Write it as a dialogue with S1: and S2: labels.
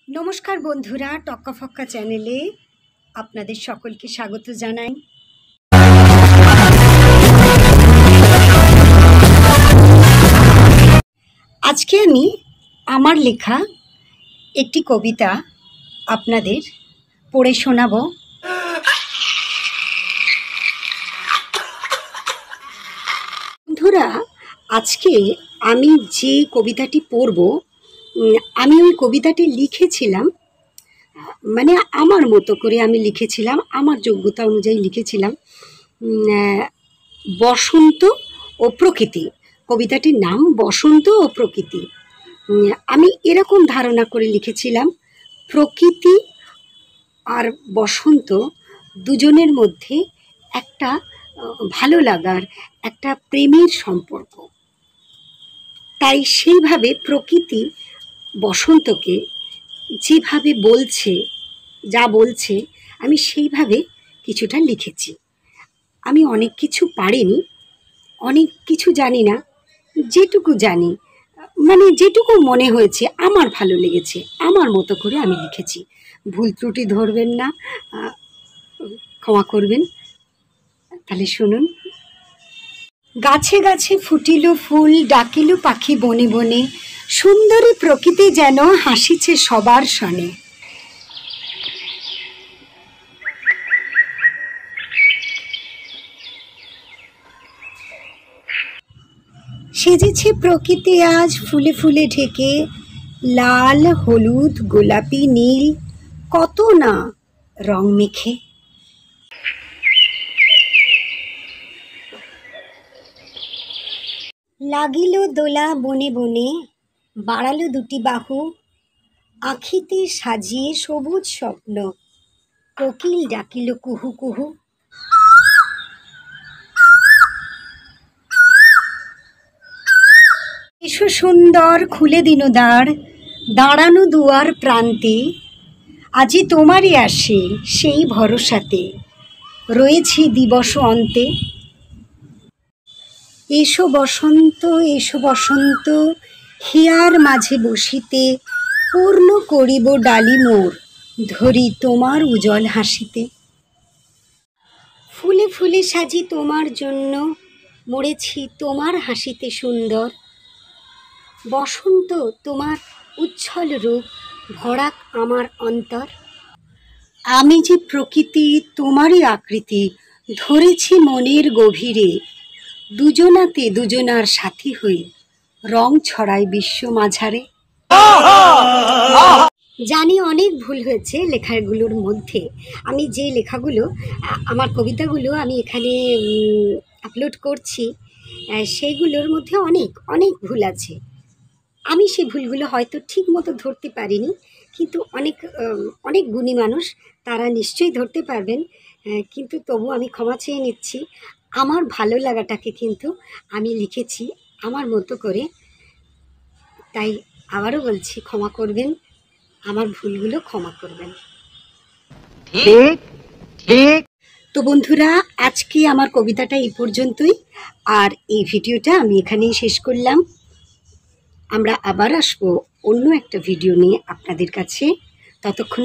S1: নমস্কার বন্ধুরা, টক্কা ফক্কা চ্যানেলে আপনাদের সকলকে স্বাগত জানাই। আজকে আমি আমার লেখা একটি কবিতা আপনাদের পড়ে শোনাবো। বন্ধুরা, আজকে আমি যে কবিতাটি পড়ব, আমি ওই কবিতাটি লিখেছিলাম, মানে আমার মতো করে আমি লিখেছিলাম, আমার যোগ্যতা অনুযায়ী লিখেছিলাম। বসন্ত ও প্রকৃতি, কবিতাটির নাম বসন্ত ও প্রকৃতি। আমি এরকম ধারণা করে লিখেছিলাম, প্রকৃতি আর বসন্ত দুজনের মধ্যে একটা ভালো লাগার, একটা প্রেমের সম্পর্ক। তাই সেইভাবে প্রকৃতি বসন্তকে যেভাবে বলছে, যা বলছে, আমি সেইভাবে কিছুটা লিখেছি। আমি অনেক কিছু পারিনি, অনেক কিছু জানি না, যেটুকু জানি, মানে যেটুকু মনে হয়েছে, আমার ভালো লেগেছে, আমার মতো করে আমি লিখেছি। ভুল ত্রুটি ধরবেন না, ক্ষমা করবেন। তাহলে শুনুন। গাছে গাছে ফুটিল ফুল, ডাকিল পাখি বনে বনে, সুন্দরী প্রকৃতি যেন হাসিছে সবার সনে। সেজেছে প্রকৃতি আজ ফুলে ফুলে ঢেকে, লাল হলুদ গোলাপি নীল কত না রং মেখে। লাগিল দোলা বনে বনে, বাড়ালো দুটি বাহু, আখিতে সাজিয়ে সবুজ স্বপ্ন, কোকিল ডাকিল কুহু কুহু। এসো সুন্দর খুলে দিন দ্বার, দাঁড়ানো দুয়ার প্রান্তে, আজি তোমারই আসে সেই ভরসাতে, রয়েছি দিবস অন্তে। এসো বসন্ত, এসো বসন্ত, হিয়ার মাঝে বসিতে, পূর্ণ করিব ডালি মোর, ধরি তোমার উজ্জ্বল হাসিতে। ফুলে ফুলে সাজি তোমার জন্য, মরেছি তোমার হাসিতে সুন্দর। বসন্ত তোমার উচ্ছল রূপ, ভরাক আমার অন্তর। আমি যে প্রকৃতি তোমারই আকৃতি, ধরেছি মনের গভীরে, দুজনাতে দুজনার সাথী হই, রং ছড়াই বিশ্ব মাঝারে। জানি অনেক ভুল হয়েছে লেখাগুলোর মধ্যে। আমি যে লেখাগুলো, আমার কবিতাগুলো আমি এখানে আপলোড করছি, সেইগুলোর মধ্যে অনেক অনেক ভুল আছে। আমি সেই ভুলগুলো হয়তো ঠিক মতো ধরতে পারিনি, কিন্তু অনেক গুণী মানুষ, তারা নিশ্চয়ই ধরতে পারবেন। কিন্তু তবু আমি ক্ষমা চেয়ে নিচ্ছি। আমার ভালো লাগাটাকে কিন্তু আমি লিখেছি আমার মতো করে। তাই আবারও বলছি, ক্ষমা করবেন, আমার ভুলগুলো ক্ষমা করবেন। ঠিক ঠিক। তো বন্ধুরা, আজকে আমার কবিতাটা এই পর্যন্তই, আর এই ভিডিওটা আমি এখানেই শেষ করলাম। আমরা আবার আসবো অন্য একটা ভিডিও নিয়ে আপনাদের কাছে। ততক্ষণের জন্য বাই বাই বন্ধুরা, বাই বাই, বাই বাই।